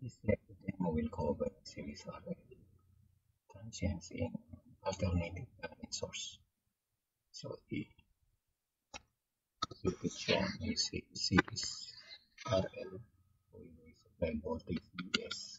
This lecture will cover series of transients in alternating current source. So the circuit shown is a series RL with supply voltage Vs.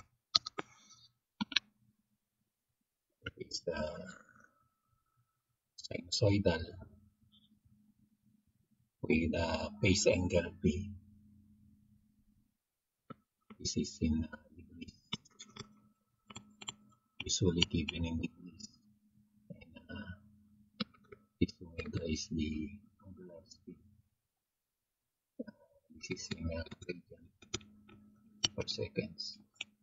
It is the sinusoidal with a phase angle P. This is in degrees, usually given in degrees. And this omega is the angular speed. This is in radian per seconds.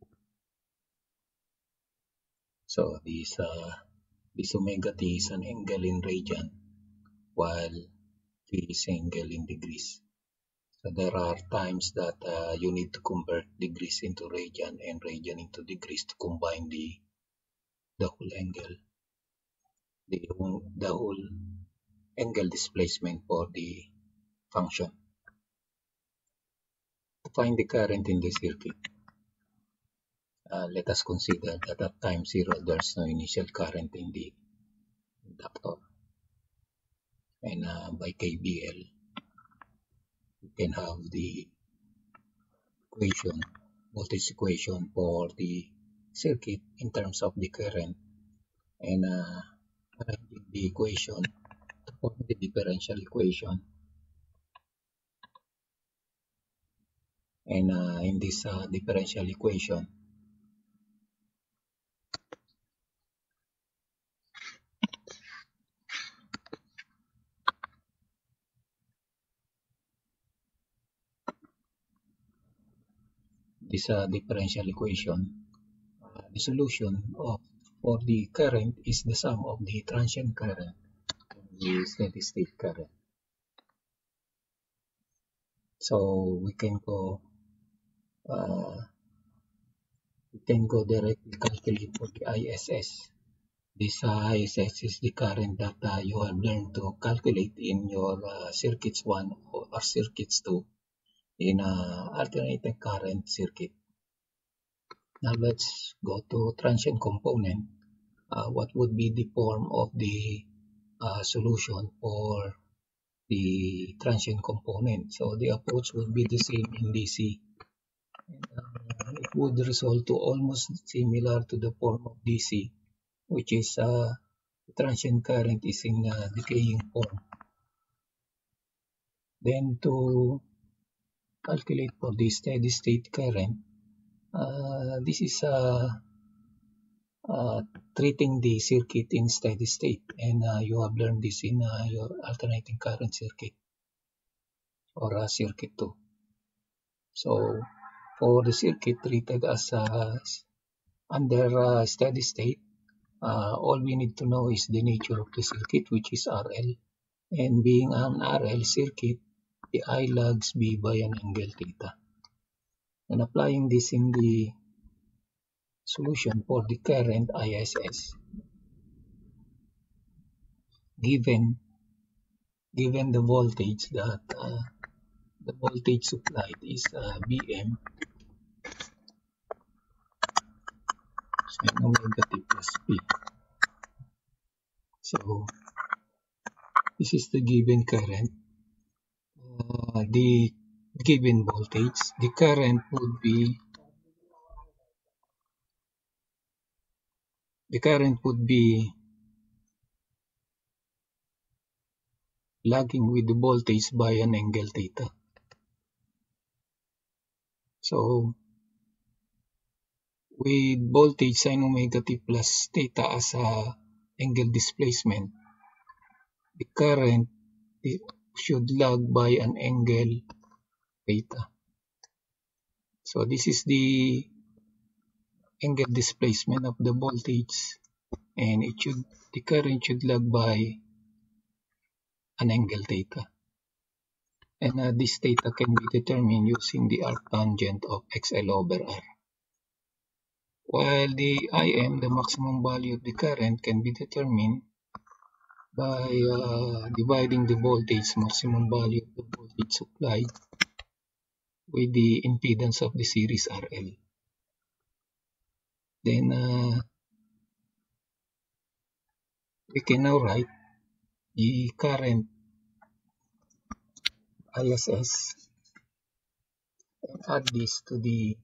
So this omega t is an angle in radian, while t is angle in degrees. So there are times that you need to convert degrees into radian and radian into degrees to combine the whole angle, the whole angle displacement for the function. To find the current in the circuit, let us consider that at time 0 there's no initial current in the inductor, and by KVL you can have the equation, voltage equation for the circuit in terms of the current, and arranging the equation to form the differential equation. And in this differential equation, the solution for the current is the sum of the transient current and the steady state current. So we can go directly calculate for the ISS. This ISS is the current that you have learned to calculate in your circuits 1 or circuits 2 in alternating current circuit. Now let's go to transient component. What would be the form of the solution for the transient component? So the approach would be the same in DC. And, it would result to almost similar to the form of DC, which is the transient current is in decaying form. Then to calculate for the steady state current, this is treating the circuit in steady state, and you have learned this in your alternating current circuit or circuit 2. So for the circuit treated as under steady state, all we need to know is the nature of the circuit, which is RL, and being an RL circuit, the I lags B by an angle theta. And applying this in the solution for the current ISS, given the voltage that the voltage supplied is Bm sin omega t plus P. So this is the given current, the given voltage. The current would be lagging with the voltage by an angle theta. So with voltage sin omega t plus theta as a angle displacement, the current should lag by an angle theta. So this is the angle displacement of the voltage, and the current should lag by an angle theta. And this theta can be determined using the arctangent of XL over R. While the Im, the maximum value of the current, can be determined by dividing the voltage, maximum value of the voltage supplied, with the impedance of the series RL. Then we can now write the current ISS and add this to the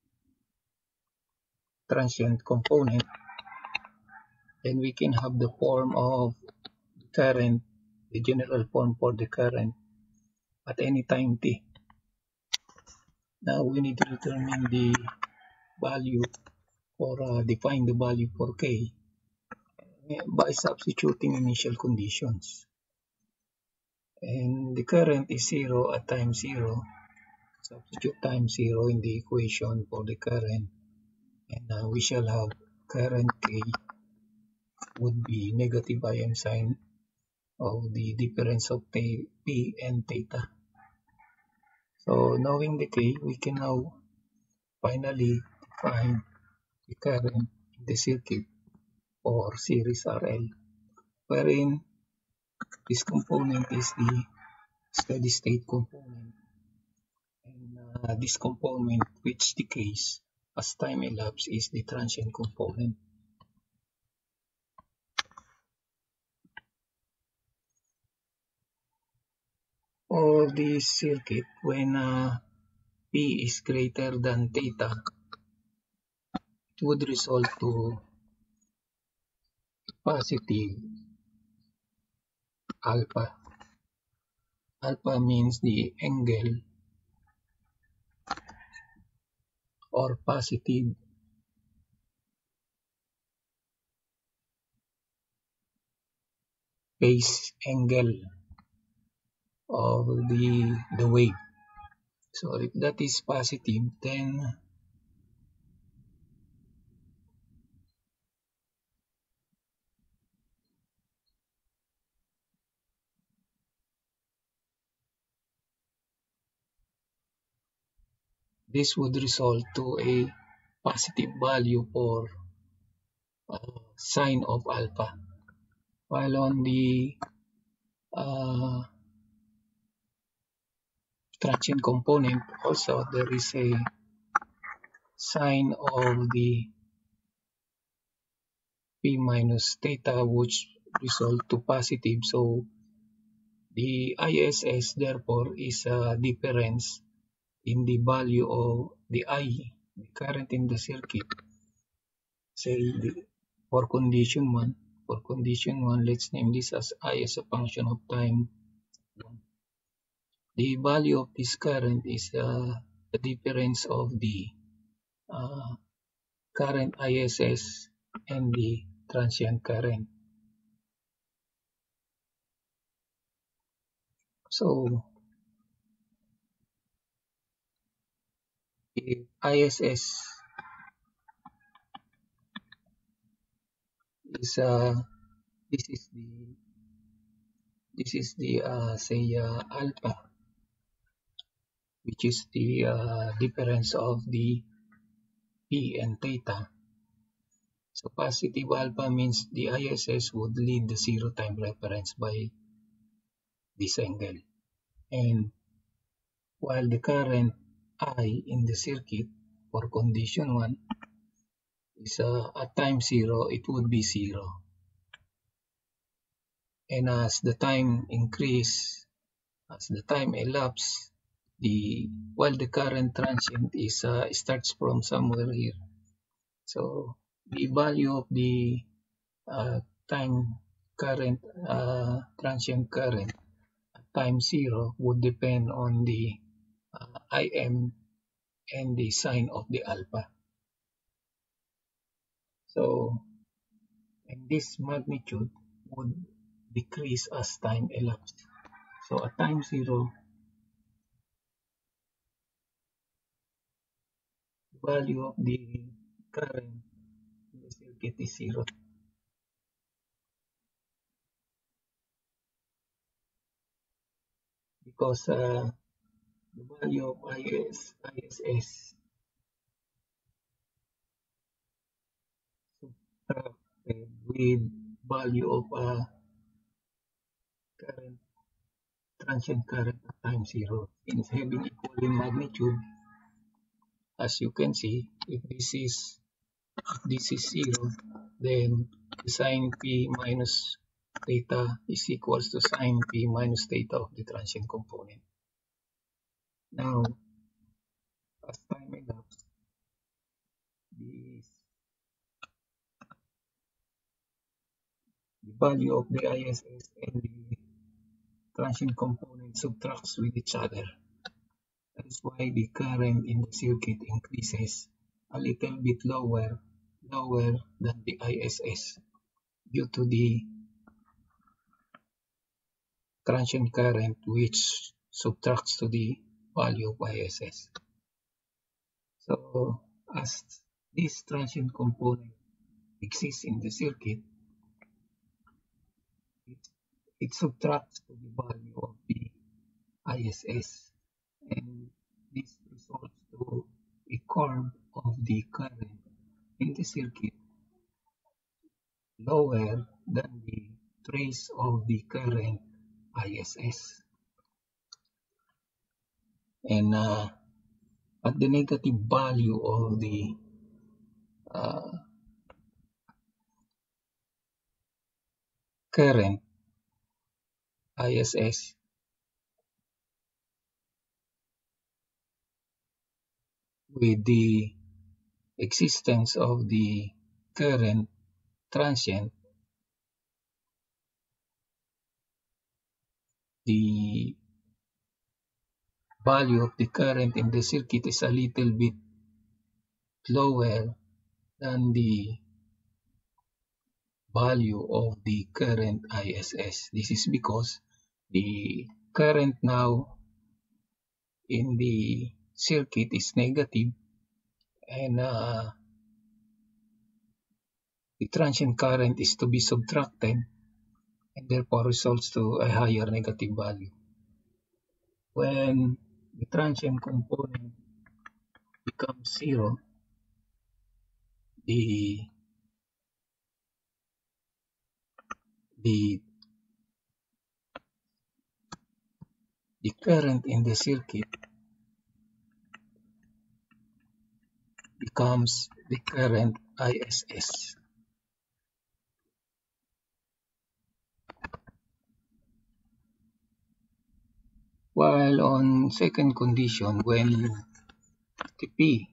transient component. Then we can have the form of current, the general form for the current at any time t. Now we need to determine the value or define the value for k by substituting initial conditions. And the current is 0 at time 0. Substitute time 0 in the equation for the current, and we shall have current k would be negative Im sine of the difference of p and theta. So knowing the k, we can now finally find the current in the circuit or series RL, wherein this component is the steady state component, and this component which decays as time elapses is the transient component. For this circuit, when P is greater than theta, it would result to positive alpha. Alpha means the angle or positive phase angle of the wave. So if that is positive, then this would result to a positive value for sine of alpha. While on the transient component, also there is a sine of the P minus theta, which result to positive. So the ISS therefore is a difference in the value of the I, the current in the circuit. Say for condition 1, let's name this as I as a function of time 1. The value of this current is the difference of the current ISS and the transient current. So if ISS is this is the say alpha, which is the difference of the P and theta. So positive alpha means the ISS would lead the zero time reference by this angle. And while the current I in the circuit for condition 1 is at time 0, it would be 0. And as the time increase, as the time elapses, while the current transient is starts from somewhere here. So the value of the time current, transient current at time 0 would depend on the Im and the sine of the alpha. So, and this magnitude would decrease as time elapsed. So at time 0, the value of the current in the circuit is 0. Because the value of ISS subtracted with value of current, transient current at time 0, since having equal in magnitude, as you can see, if this is if this is 0, then the sine p minus theta is equals to sine p minus theta of the transient component. Now, as time elapsed, the value of the ISS and the transient component subtracts with each other. That is why the current in the circuit increases a little bit lower than the ISS due to the transient current which subtracts to the value of ISS. So as this transient component exists in the circuit, it subtracts to the value of the ISS, and this results to a curve of the current in the circuit lower than the trace of the current ISS. And at the negative value of the current ISS, with the existence of the current transient, the value of the current in the circuit is a little bit lower than the value of the current ISS. This is because the current now in the circuit is negative, and the transient current is to be subtracted, and therefore results to a higher negative value. When the transient component becomes 0, the current in the circuit becomes the current ISS. While on second condition, when Tp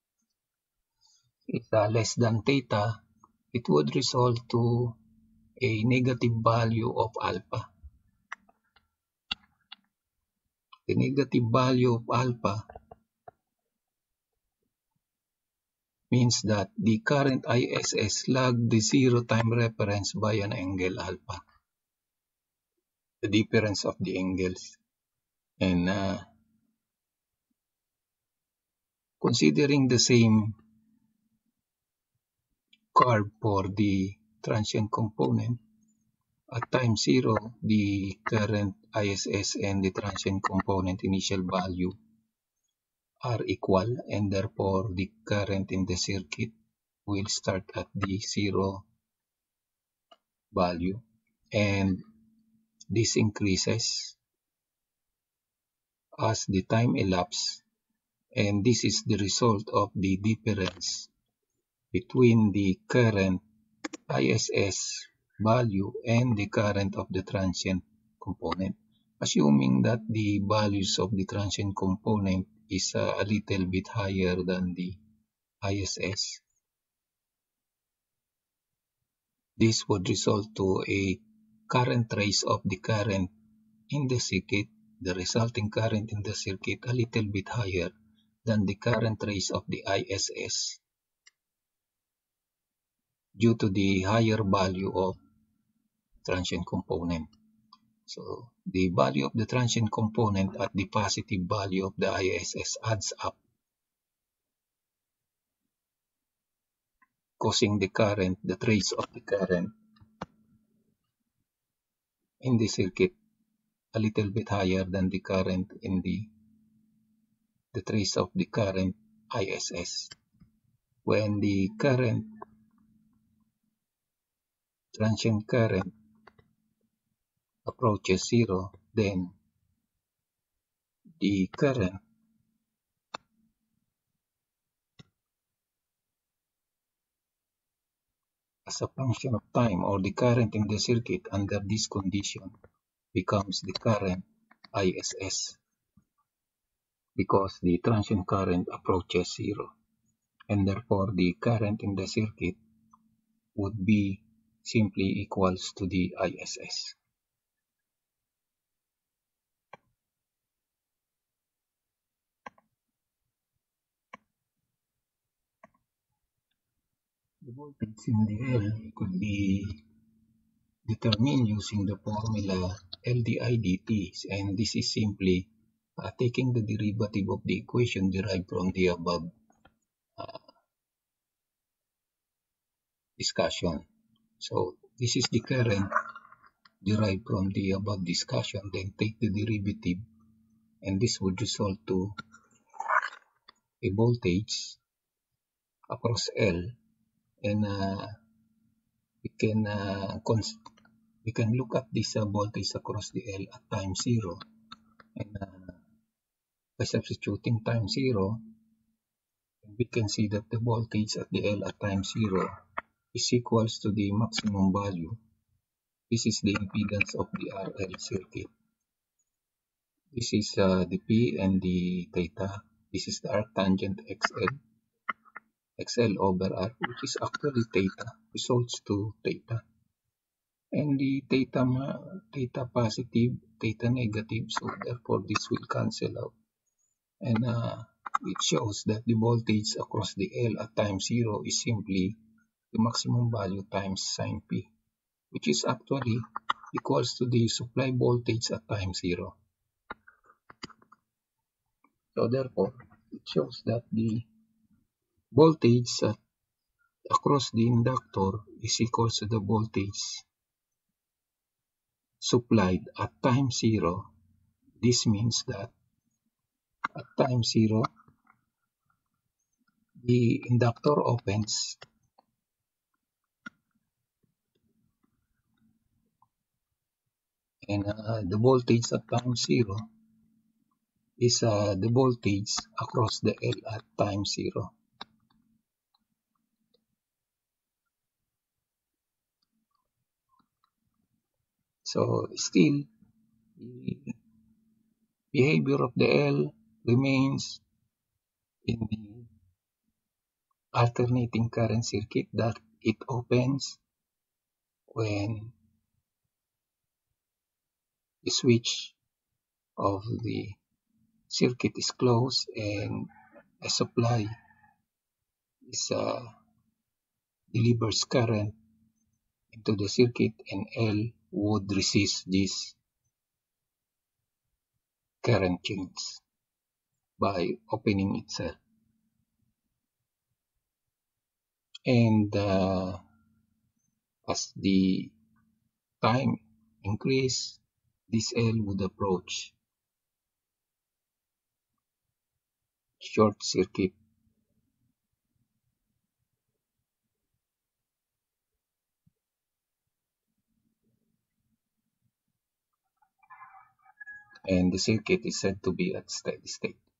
is less than theta, it would result to a negative value of alpha. The negative value of alpha means that the current ISS lagged the zero time reference by an angle alpha, the difference of the angles. And considering the same curve for the transient component, at time 0, the current ISS and the transient component initial value are equal, and therefore the current in the circuit will start at the 0 value, and this increases as the time elapses, and this is the result of the difference between the current ISS value and the current of the transient component, assuming that the values of the transient component is a little bit higher than the ISS. This would result to a current trace of the current in the circuit, the resulting current in the circuit a little bit higher than the current trace of the ISS due to the higher value of transient component. So the value of the transient component at the positive value of the ISS adds up, causing the current, the trace of the current in the circuit a little bit higher than the current in the trace of the current ISS. When the current, transient current, approaches 0, then the current as a function of time, or the current in the circuit under this condition becomes the current ISS, because the transient current approaches zero, and therefore the current in the circuit would be simply equals to the ISS. The voltage in the L could be determined using the formula L di dt, and this is simply taking the derivative of the equation derived from the above discussion. So this is the current derived from the above discussion, then take the derivative, and this would result to a voltage across L, and we can look at this voltage across the L at time zero, and by substituting time zero, we can see that the voltage at the L at time zero is equals to the maximum value. This is the impedance of the RL circuit. This is the P and the theta. This is the arctangent XL over R, which is actually theta, results to theta. And the theta positive, theta negative, so therefore this will cancel out. And it shows that the voltage across the L at time zero is simply the maximum value times sine P, which is actually equals to the supply voltage at time zero. So therefore, it shows that the voltage across the inductor is equals to the voltage supplied at time zero. This means that at time zero, the inductor opens and the voltage at time zero is the voltage across the L at time zero. So still, the behavior of the L remains in the alternating current circuit, that it opens when the switch of the circuit is closed and a supply is delivers current into the circuit, and L would resist this current change by opening itself. And as the time increase, this L would approach short circuit, and the circuit is said to be at steady state.